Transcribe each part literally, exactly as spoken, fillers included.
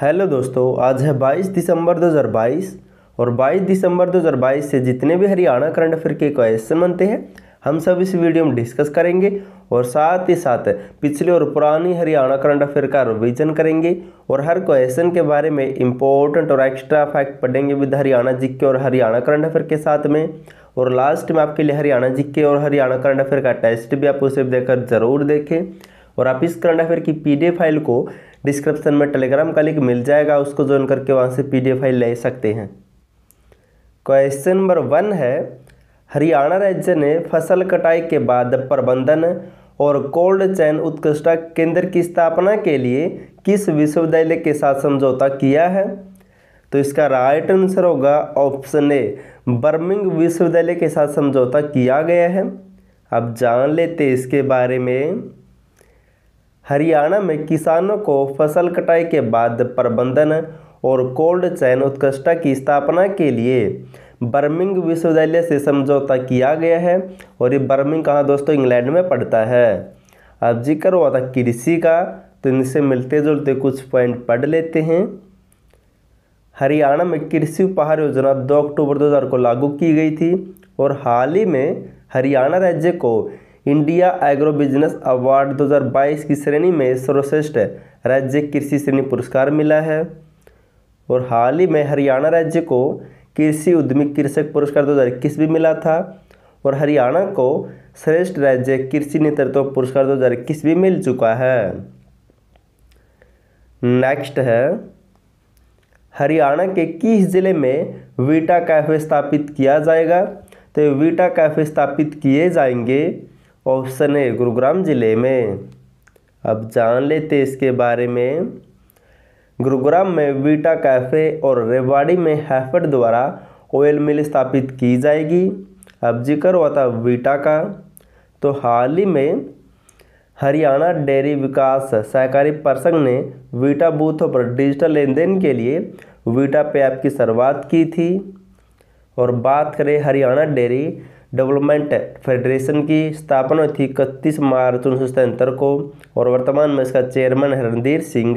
Hello दोस्तों, आज है बाईस दिसंबर दो हज़ार बाईस और बाईस दिसंबर दो हज़ार बाईस से जितने भी हरियाणा करंट अफेयर के क्वेश्चन बनते हैं हम सब इस वीडियो में डिस्कस करेंगे और साथ ही साथ पिछले और पुरानी हरियाणा करंट अफेयर का रिवीजन करेंगे और हर क्वेश्चन के बारे में इंपॉर्टेंट और एक्स्ट्रा फैक्ट पढ़ेंगे विद हरियाणा जीके और हरियाणा करंट अफेयर के साथ में। और लास्ट में आपके लिए हरियाणा जीके और हरियाणा करंट अफेयर का टेस्ट भी आप उसे देकर ज़रूर देखें। और आप इस करंट अफेयर की पीडीएफ फाइल को डिस्क्रिप्शन में टेलीग्राम का लिंक मिल जाएगा, उसको ज्वाइन करके वहाँ से पीडीएफ फाइल ले सकते हैं। क्वेश्चन नंबर वन है, हरियाणा राज्य ने फसल कटाई के बाद प्रबंधन और कोल्ड चेन उत्कृष्टता केंद्र की स्थापना के लिए किस विश्वविद्यालय के साथ समझौता किया है? तो इसका राइट आंसर होगा ऑप्शन ए, बर्मिंघम विश्वविद्यालय के साथ समझौता किया गया है। अब जान लेते हैं इसके बारे में। हरियाणा में किसानों को फसल कटाई के बाद प्रबंधन और कोल्ड चेन उत्कृष्टता की स्थापना के लिए बर्मिंघम विश्वविद्यालय से समझौता किया गया है और ये बर्मिंघम कहाँ दोस्तों, इंग्लैंड में पड़ता है। अब जिक्र हुआ था कृषि का, तो इनसे मिलते जुलते कुछ पॉइंट पढ़ लेते हैं। हरियाणा में कृषि उपहार योजना दो अक्टूबर दो हज़ार को लागू की गई थी और हाल ही में हरियाणा राज्य को इंडिया एग्रो बिजनेस अवार्ड दो हज़ार बाईस की श्रेणी में सर्वश्रेष्ठ राज्य कृषि श्रेणी पुरस्कार मिला है। और हाल ही में हरियाणा राज्य को कृषि उद्यमी कृषक पुरस्कार दो हज़ार इक्कीस भी मिला था और हरियाणा को श्रेष्ठ राज्य कृषि नेतृत्व पुरस्कार दो हज़ार इक्कीस भी मिल चुका है। नेक्स्ट है, हरियाणा के किस जिले में वीटा कैफे स्थापित किया जाएगा? तो वीटा कैफे स्थापित किए जाएंगे ऑप्शन ए, गुरुग्राम जिले में। अब जान लेते इसके बारे में। गुरुग्राम में वीटा कैफे और रेवाड़ी में हैफेड द्वारा ऑयल मिल स्थापित की जाएगी। अब जिक्र हुआ था वीटा का, तो हाल ही में हरियाणा डेयरी विकास सहकारी परिसंघ ने वीटा बूथों पर डिजिटल लेन देन के लिए वीटा पे ऐप की शुरुआत की थी। और बात करें हरियाणा डेयरी डेवलपमेंट फेडरेशन की स्थापना थी इकतीस मार्च उन्नीस सौ सतहत्तर को और वर्तमान में इसका चेयरमैन है रणधीर सिंह।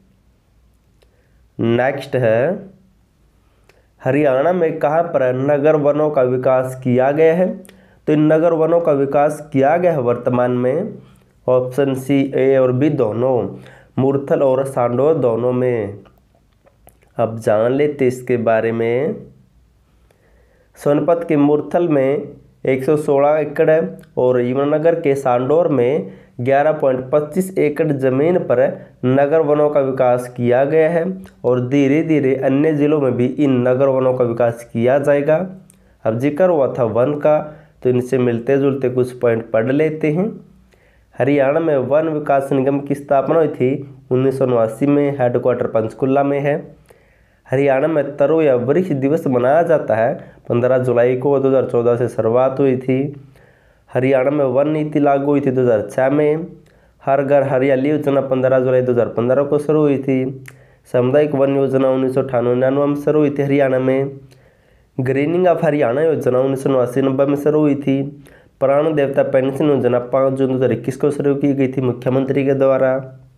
नेक्स्ट है, हरियाणा में कहाँ पर नगर वनों का विकास किया गया है? तो इन नगर वनों का विकास किया गया है वर्तमान में ऑप्शन सी, ए और बी दोनों, मुरथल और सांडोर दोनों में। अब जान लेते इसके बारे में। सोनपत के मुरथल में एक सौ सोलह एकड़ और यमुनानगर के सांडोर में ग्यारह पॉइंट पच्चीस एकड़ जमीन पर नगर वनों का विकास किया गया है और धीरे धीरे अन्य जिलों में भी इन नगर वनों का विकास किया जाएगा। अब जिक्र हुआ था वन का, तो इनसे मिलते जुलते कुछ पॉइंट पढ़ लेते हैं। हरियाणा में वन विकास निगम की स्थापना हुई थी उन्नीस सौ नवासी में, हेडक्वार्टर पंचकुला में है। हरियाणा में तरो या वृक्ष दिवस मनाया जाता है पंद्रह जुलाई को, दो हज़ार चौदह से शुरुआत हुई थी। हरियाणा में वन नीति लागू हुई थी दो हज़ार छह में। हर घर हरियाली योजना पंद्रह जुलाई दो हज़ार पंद्रह को शुरू हुई थी। सामुदायिक वन योजना उन्नीस सौ अठानवे में शुरू हुई थी हरियाणा में। ग्रीनिंग ऑफ हरियाणा योजना उन्नीस सौ नवासी नब्बे में शुरू हुई थी। प्राण देवता पेंशन योजना पाँच जून दो हज़ार इक्कीस को शुरू की गई थी मुख्यमंत्री के द्वारा।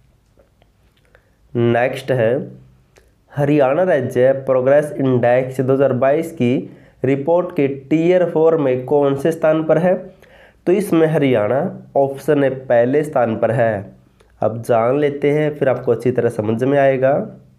नेक्स्ट है, हरियाणा राज्य प्रोग्रेस इंडेक्स दो हज़ार बाईस की रिपोर्ट के टीयर फोर में कौन से स्थान पर है? तो इसमें हरियाणा ऑप्शन ए पहले स्थान पर है। अब जान लेते हैं, फिर आपको अच्छी तरह समझ में आएगा।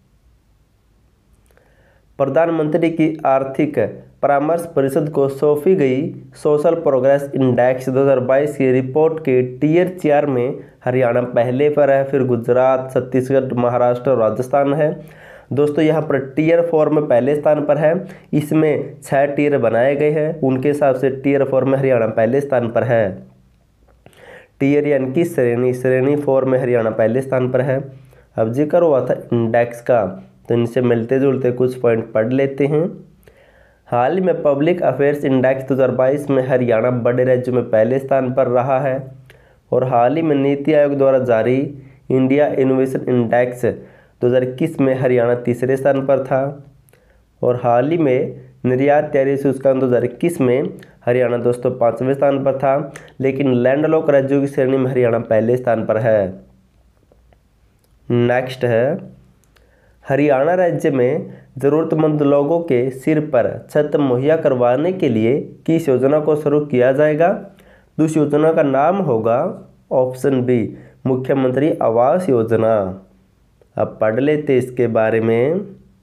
प्रधानमंत्री की आर्थिक परामर्श परिषद को सौंपी गई सोशल प्रोग्रेस इंडेक्स दो हज़ार बाईस की रिपोर्ट के टीयर चार में हरियाणा पहले पर है, फिर गुजरात, छत्तीसगढ़, महाराष्ट्र और राजस्थान है। दोस्तों यहाँ पर टीयर फोर में पहले स्थान पर है। इसमें छह टीयर बनाए गए हैं, उनके हिसाब से टीयर फोर में हरियाणा पहले स्थान पर है। टीयर यानी कि श्रेणी श्रेणी फोर में हरियाणा पहले स्थान पर है। अब जिक्र हुआ था इंडेक्स का, तो इनसे मिलते जुलते कुछ पॉइंट पढ़ लेते हैं। हाल ही में पब्लिक अफेयर्स इंडेक्स दो हज़ार बाईस में हरियाणा बड़े राज्यों में पहले स्थान पर रहा है और हाल ही में नीति आयोग द्वारा जारी इंडिया इनोवेशन इंडेक्स दो हज़ार इक्कीस में हरियाणा तीसरे स्थान पर था और हाल ही में निर्यात तैयारी सूचकांक दो हज़ार इक्कीस में हरियाणा दोस्तों पाँचवें स्थान पर था, लेकिन लैंडलॉक राज्यों की श्रेणी में हरियाणा पहले स्थान पर है। नेक्स्ट है, हरियाणा राज्य में ज़रूरतमंद लोगों के सिर पर छत मुहैया करवाने के लिए किस योजना को शुरू किया जाएगा? तो इस योजना का नाम होगा ऑप्शन बी मुख्यमंत्री आवास योजना। अब पढ़ लेते इसके बारे में।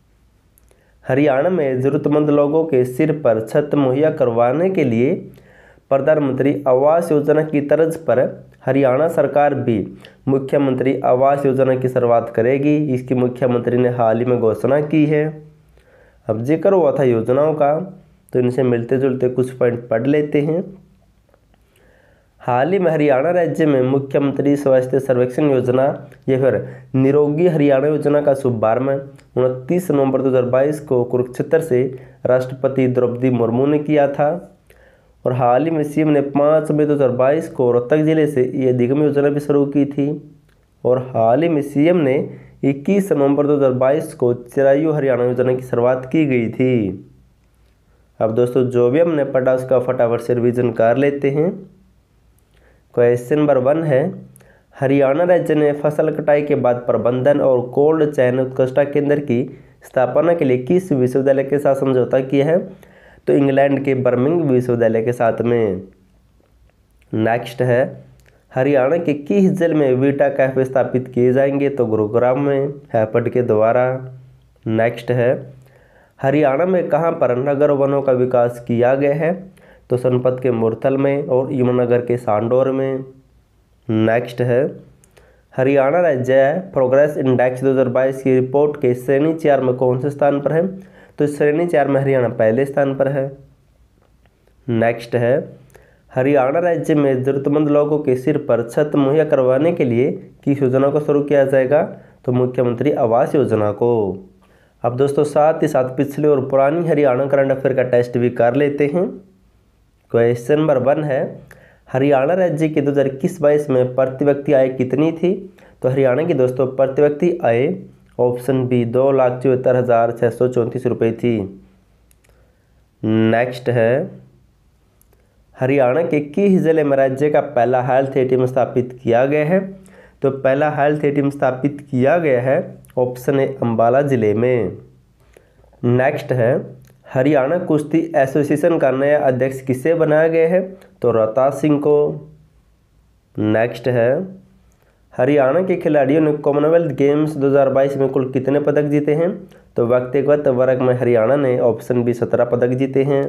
हरियाणा में ज़रूरतमंद लोगों के सिर पर छत मुहैया करवाने के लिए प्रधानमंत्री आवास योजना की तर्ज पर हरियाणा सरकार भी मुख्यमंत्री आवास योजना की शुरुआत करेगी। इसकी मुख्यमंत्री ने हाल ही में घोषणा की है। अब जिक्र हुआ था योजनाओं का, तो इनसे मिलते जुलते कुछ पॉइंट पढ़ लेते हैं। हाल ही में हरियाणा राज्य में मुख्यमंत्री स्वास्थ्य सर्वेक्षण योजना या फिर निरोगी हरियाणा योजना का शुभारंभ उनतीस नवंबर दो हज़ार बाईस को कुरुक्षेत्र से राष्ट्रपति द्रौपदी मुर्मू ने किया था। और हाल ही में सीएम ने पाँच मई दो हज़ार बाईस को रोहतक जिले से ये दिगम योजना भी शुरू की थी। और हाल ही में सीएम ने इक्कीस नवंबर दो हज़ार बाईस को चिरायु हरियाणा योजना की शुरुआत की गई थी। अब दोस्तों जो भी हमने पढ़ा उसका फटाफट से रिवीजन कर लेते हैं। क्वेश्चन नंबर वन है, हरियाणा राज्य ने फसल कटाई के बाद प्रबंधन और कोल्ड चैन उत्कृष्टता केंद्र की स्थापना के लिए किस विश्वविद्यालय के साथ समझौता किया है? तो इंग्लैंड के बर्मिंघम विश्वविद्यालय के साथ में। नेक्स्ट है, हरियाणा के किस जिले में वीटा कैफे स्थापित किए जाएंगे? तो गुरुग्राम में हैपड के द्वारा। नेक्स्ट है, हरियाणा में कहां पर नगर वनों का विकास किया गया है? तो सोनपत के मुरथल में और यमुनानगर के सांडौर में। नेक्स्ट है, हरियाणा राज्य प्रोग्रेस इंडेक्स दो हज़ार बाईस की रिपोर्ट के श्रेणी चार में कौन से स्थान पर है? तो श्रेणी चार में हरियाणा पहले स्थान पर है। नेक्स्ट है, हरियाणा राज्य में ज़रूरतमंद लोगों के सिर पर छत मुहैया करवाने के लिए किस योजना को शुरू किया जाएगा? तो मुख्यमंत्री आवास योजना को। अब दोस्तों साथ ही साथ पिछले और पुरानी हरियाणा करंट अफेयर का टेस्ट भी कर लेते हैं। क्वेश्चन नंबर वन है, हरियाणा राज्य की दो हज़ार इक्कीस बाईस में प्रति व्यक्ति आय कितनी थी? तो हरियाणा की दोस्तों प्रति व्यक्ति आय ऑप्शन बी दो लाख चौहत्तर हज़ार छः सौ चौंतीस रुपये थी। नेक्स्ट है, हरियाणा के किस जिले में राज्य का पहला हेल्थ एटीएम स्थापित किया गया है? तो पहला हेल्थ एटीएम स्थापित किया गया है ऑप्शन ए अम्बाला जिले में। नेक्स्ट है, हरियाणा कुश्ती एसोसिएशन का नया अध्यक्ष किसे बनाया गया है? तो रोहतास सिंह को। नेक्स्ट है, हरियाणा के खिलाड़ियों ने कॉमनवेल्थ गेम्स दो हज़ार बाईस में कुल कितने पदक जीते हैं? तो व्यक्तिगत वर्ग में हरियाणा ने ऑप्शन बी सत्रह पदक जीते हैं।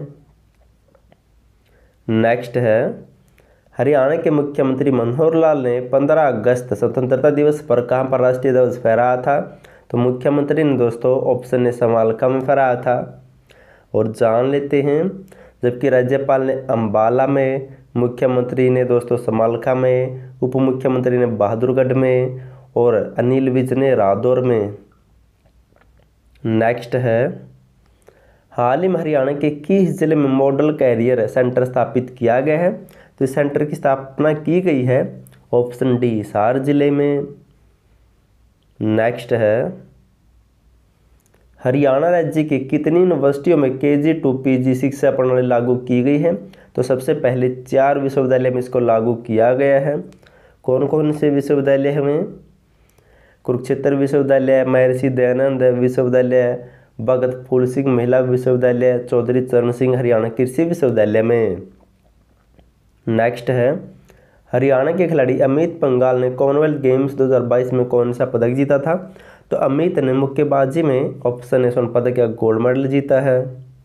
नेक्स्ट है, हरियाणा के मुख्यमंत्री मनोहर लाल ने पंद्रह अगस्त स्वतंत्रता दिवस पर कहां पर राष्ट्रीय ध्वज फहराया था? तो मुख्यमंत्री ने दोस्तों ऑप्शन ए समालखा में फहराया था। और जान लेते हैं, जबकि राज्यपाल ने अम्बाला में, मुख्यमंत्री ने दोस्तों समालखा में, उप मुख्यमंत्री ने बहादुरगढ़ में और अनिल विज ने रादौर में। नेक्स्ट है, हाल ही में हरियाणा के किस जिले में मॉडल कैरियर सेंटर स्थापित किया गया है? तो इस सेंटर की स्थापना की गई है ऑप्शन डी हिसार जिले में। नेक्स्ट है, हरियाणा राज्य की कितनी यूनिवर्सिटियों में के जी टू पी जी शिक्षा प्रणाली लागू की गई है? तो सबसे पहले चार विश्वविद्यालय में इसको लागू किया गया है। कौन कौन से विश्वविद्यालय हैं? कुरुक्षेत्र विश्वविद्यालय, महर्षि दयानंद विश्वविद्यालय, भगत फूल सिंह महिला विश्वविद्यालय, चौधरी चरण सिंह हरियाणा कृषि विश्वविद्यालय में। नेक्स्ट है, हरियाणा के खिलाड़ी अमित पंघाल ने कॉमनवेल्थ गेम्स दो हज़ार बाईस में कौन सा पदक जीता था? तो अमित ने मुक्केबाजी में ऑप्शन ए स्वर्ण पदक या गोल्ड मेडल जीता है।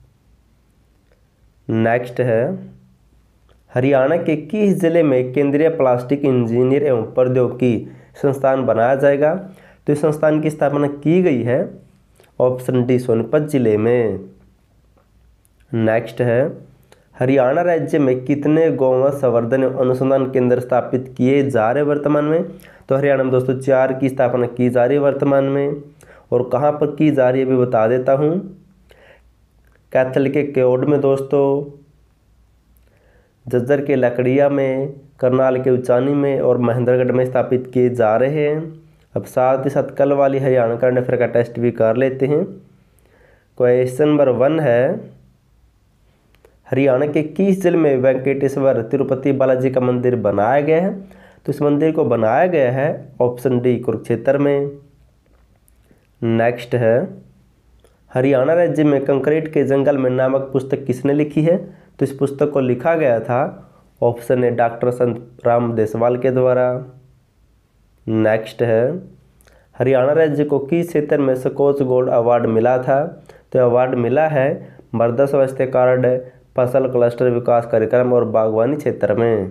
नेक्स्ट है, हरियाणा के किस जिले में केंद्रीय प्लास्टिक इंजीनियर एवं प्रौद्योगिकी संस्थान बनाया जाएगा? तो इस संस्थान की स्थापना की गई है ऑप्शन डी सोनीपत जिले में। नेक्स्ट है, हरियाणा राज्य में कितने गौवंश संवर्धन एवं अनुसंधान केंद्र स्थापित किए जा रहे वर्तमान में? तो हरियाणा में दोस्तों चार की स्थापना की जा रही है वर्तमान में। और कहाँ पर की जा रही है भी बता देता हूँ। कैथल के केओड में दोस्तों, झज्जर के लकड़िया में, करनाल के उचानी में और महेंद्रगढ़ में स्थापित किए जा रहे हैं। अब साथ ही साथ कल वाली हरियाणा करंट अफेयर का टेस्ट भी कर लेते हैं। क्वेश्चन नंबर वन है, हरियाणा के किस जिले में वेंकटेश्वर तिरुपति बालाजी का मंदिर बनाया गया है? तो इस मंदिर को बनाया गया है ऑप्शन डी कुरुक्षेत्र में। नेक्स्ट है हरियाणा राज्य में कंक्रीट के जंगल में नामक पुस्तक किसने लिखी है? तो इस पुस्तक को लिखा गया था, ऑप्शन है डॉक्टर संत राम देसवाल के द्वारा। नेक्स्ट है हरियाणा राज्य को किस क्षेत्र में स्कॉच गोल्ड अवार्ड मिला था? तो अवार्ड मिला है मृदा स्वास्थ्य कार्ड, फसल क्लस्टर विकास कार्यक्रम और बागवानी क्षेत्र में।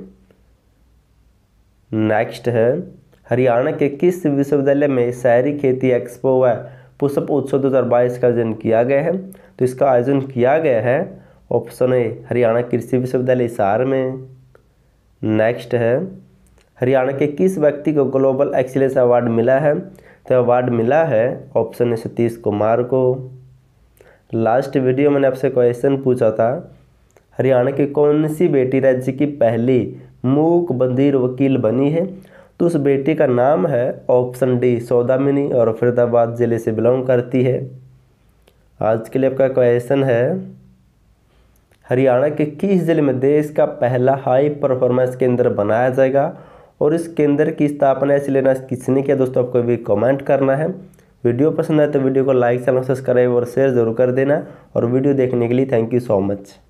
नेक्स्ट है हरियाणा के किस विश्वविद्यालय में शहरी खेती एक्सपो व पुष्प उत्सव दो हज़ार बाईस का आयोजन किया गया है? तो इसका आयोजन किया गया है, ऑप्शन ए हरियाणा कृषि विश्वविद्यालय हिसार में। नेक्स्ट है हरियाणा के किस व्यक्ति को ग्लोबल एक्सीलेंस अवार्ड मिला है? तो अवार्ड मिला है, ऑप्शन ए सतीश कुमार को। लास्ट वीडियो मैंने आपसे क्वेश्चन पूछा था, हरियाणा की कौन सी बेटी राज्य की पहली मूक बधिर वकील बनी है? तो उस बेटी का नाम है ऑप्शन डी सौदामिनी और फरीदाबाद जिले से बिलोंग करती है। आज के लिए आपका क्वेश्चन है, हरियाणा के किस जिले में देश का पहला हाई परफॉर्मेंस केंद्र बनाया जाएगा और इस केंद्र की स्थापना शिलान्यास किसने किया? दोस्तों आपको भी कमेंट करना है। वीडियो पसंद आए तो वीडियो को लाइक चैनल सब्सक्राइब और शेयर जरूर कर देना। और वीडियो देखने के लिए थैंक यू सो मच।